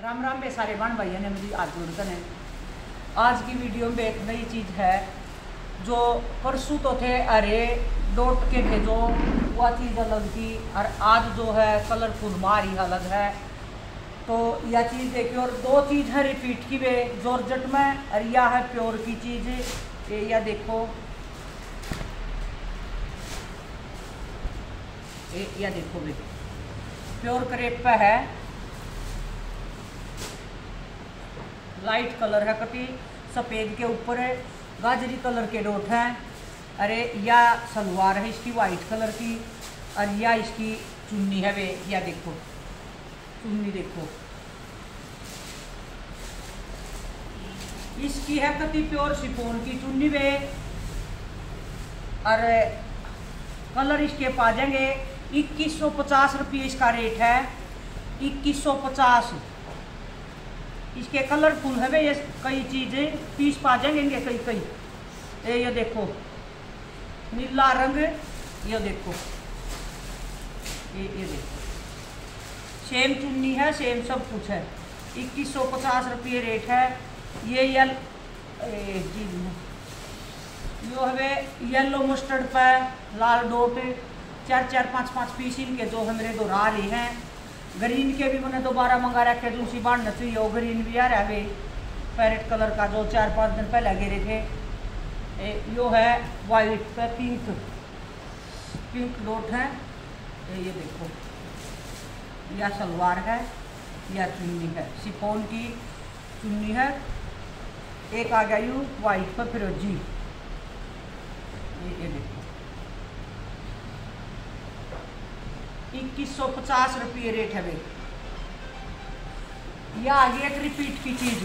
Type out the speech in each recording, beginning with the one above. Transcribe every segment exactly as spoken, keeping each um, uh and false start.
राम राम बे सारे बन भाइयों ने मेरी आज जुड़कर है। आज की वीडियो में एक नई चीज़ है जो परसों तो थे अरे डॉट के थे जो वह चीज़ अलग थी और आज जो है कलरफुल मारी अलग है। तो यह चीज़ देखिए और दो चीज़ है रिपीट की वे जॉर्जेट में और यह है प्योर की चीज़। ये यह देखो ये यह देखो वे प्योर क्रेप पे है, लाइट कलर है, कटी सफ़ेद के ऊपर है, गाजरी कलर के डॉट हैं। अरे या सलवार है इसकी वाइट कलर की और या इसकी चुन्नी है वे, या देखो चुन्नी देखो इसकी है कति प्योर शिफॉन की चुन्नी वे। और कलर इसके पा जाएंगे इक्कीस सौ पचास रुपये इसका रेट है, इक्कीस सौ पचास। इसके कलरफुल है वे ये कई चीज़ें पीस पा जाएंगे कई कई। ये ये देखो नीला रंग, ये देखो ये ये देखो सेम चुन्नी है, सेम सब कुछ है, इक्कीस सौ पचास रुपये रेट है। ये यल जी यो है येलो मस्टर्ड पे लाल डॉट चार चार पाँच पाँच पीस इनके जो है मेरे दो रा रहे हैं। ग्रीन के भी मैंने दोबारा मंगा रखे थे, उसी बांधना चाहिए वो ग्रीन भी आ रहा है वे पैरेट कलर का जो चार पाँच दिन पहले गिरे थे। ए, यो है वाइट पे पिंक पिंक डॉट है। ए, ये देखो या सलवार है या चुन्नी है, शिफॉन की चुन्नी है। एक आ गया यू वाइट पे फिरोजी। ये, ये देखो इक्कीस सौ पचास रुपये रेट है वे। यह आ गई एक रिपीट की चीज,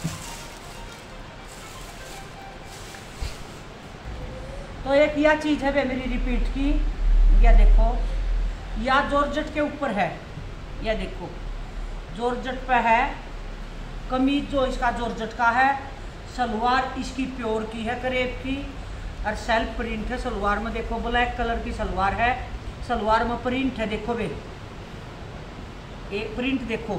तो एक यह चीज है वे मेरी रिपीट की। यह देखो या जॉर्जेट के ऊपर है, यह देखो जॉर्जेट पे है, कमीज जो इसका जॉर्जेट का है, सलवार इसकी प्योर की है क्रेप की और सेल्फ प्रिंट है। सलवार में देखो ब्लैक कलर की सलवार है, सलवार में प्रिंट है देखो वे एक प्रिंट देखो,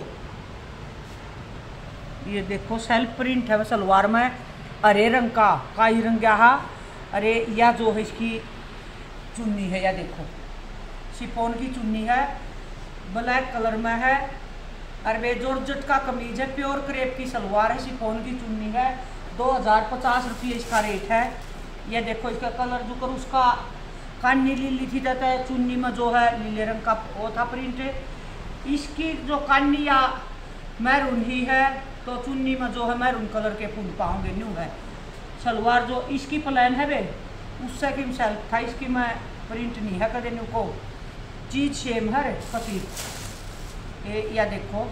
ये देखो सेल्फ प्रिंट है सलवार में हरे रंग का काई रंग यहाँ। अरे यह जो है इसकी चुन्नी है, यह देखो शिफॉन की चुन्नी है, ब्लैक कलर में है और वे जॉर्जेट का कमीज है, प्योर क्रेप की सलवार है, शिफॉन की चुन्नी है। दो हज़ार पचास रुपये इसका रेट है। यह देखो इसका कलर जो कर उसका कानी लीली थी जाता है, चुन्नी में जो है नीले रंग का वो था प्रिंट है। इसकी जो कानी या मैरून ही है तो चुन्नी में जो है मैरून कलर के फूल पाओगे न्यू है। सलवार जो इसकी प्लान है वे उससे कि सेल्फ था, इसकी मैं प्रिंट नहीं है कदे न्यू को चीज सेम है कति। या देखो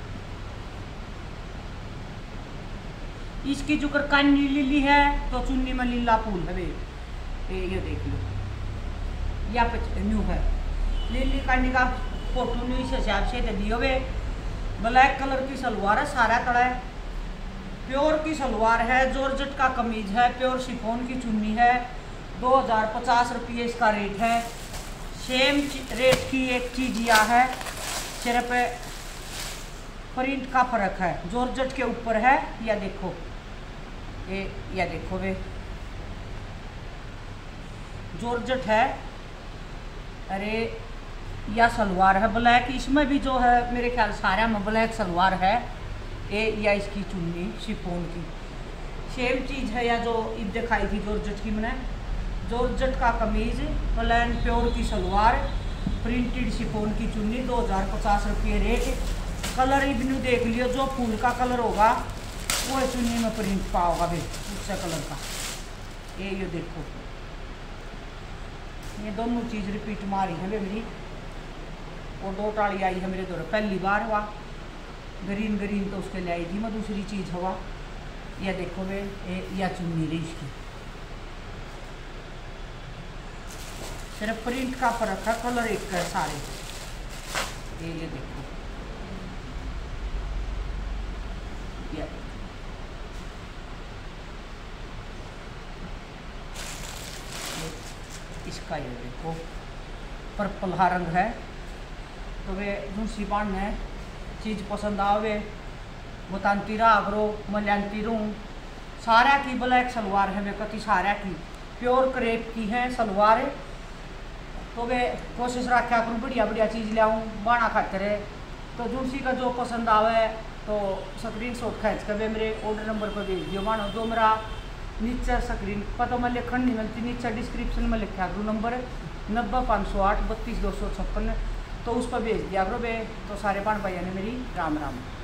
इसकी जो कर कानी लीली है तो चुन्नी में लीला फूल है वे। ये देख लो या न्यू है लीली कानी का फोटो न्यू इस हिसाब से दियो वे। ब्लैक कलर की सलवार है, सारा कड़ा है, प्योर की सलवार है, जॉर्जेट का कमीज है, प्योर शिफॉन की चुन्नी है। दो हज़ार पचास रुपये इसका रेट है। सेम रेट की एक चीज़ यह है, सिर्फ प्रिंट का फर्क है, जॉर्जेट के ऊपर है। या देखो ये या देखो वे जॉर्जेट है। अरे या सलवार है ब्लैक, इसमें भी जो है मेरे ख्याल सारा में ब्लैक सलवार है। ए या इसकी चुन्नी शिफॉन की सेम चीज़ है। या जो ईद दिखाई थी जॉर्जेट की मैंने, जॉर्जेट का कमीज, प्लेन प्योर की सलवार, प्रिंटेड शिफॉन की चुन्नी, दो हज़ार पचास रुपये रेट। कलर इबनू देख लियो, जो फूल का कलर होगा वो चुन्नी में प्रिंट पाओगा भी उससे कलर का। ये ये देखो ये दोनों चीज़ रिपीट मारी है मेरी, और दो टाली आई है मेरे दौर पहली बार हुआ। ग्रीन ग्रीन तो उसके ले आई थी मैं दूसरी चीज़ हुआ। यह देखो वे या चुन्नी रही इसकी, सिर्फ प्रिंट का फर्क है, कलर एक है सारे। ये ये देखो ये इसका ये देखो पर्पल हा रंग है। तो वे दूसरी बाण में चीज़ पसंद आवे बतानती रहा करो, मल्यांती रहूँ सारा की ब्लैक सलवार है वे कति सारा की प्योर क्रेप की है सलवार। तो वे कोशिश रखा करूँ बढ़िया बढ़िया चीज़ लियाऊँ बाना खातर है। तो जूसी का जो पसंद आवे तो स्क्रीन शॉट खींच कर वे मेरे ऑर्डर नंबर पर भेज दियो। मानो जो मेरा नीचे स्क्रीन पर तो मैं लिखन नहीं मिलती, नीचे डिस्क्रिप्शन में लिखा करूँ नंबर नब्बे पाँच सौ आठ बत्तीस दो सौ छप्पन, तो उस पर भेज दिया करो वे। तो सारे भाण भाइयों ने मेरी राम राम।